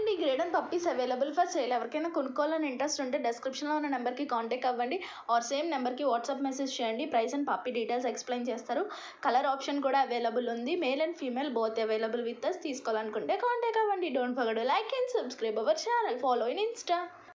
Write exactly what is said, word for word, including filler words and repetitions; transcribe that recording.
అండి Great Dane puppies available for sale. ఎవరికైనా కొనుక్కోవాలని ఇంట్రెస్ట్ ఉంటే డిస్క్రిప్షన్లో ఉన్న నెంబర్కి కాంటాక్ట్ అవ్వండి ఆర్ సేమ్ నెంబర్కి వాట్సాప్ మెసేజ్ చేయండి. Price and puppy details explain చేస్తారు. కలర్ ఆప్షన్ కూడా అవైలబుల్ ఉంది. Male and female both available with us. తీసుకోవాలనుకుంటే కాంటాక్ట్ అవ్వండి. Don't forget to like and subscribe our channel. Follow in Insta.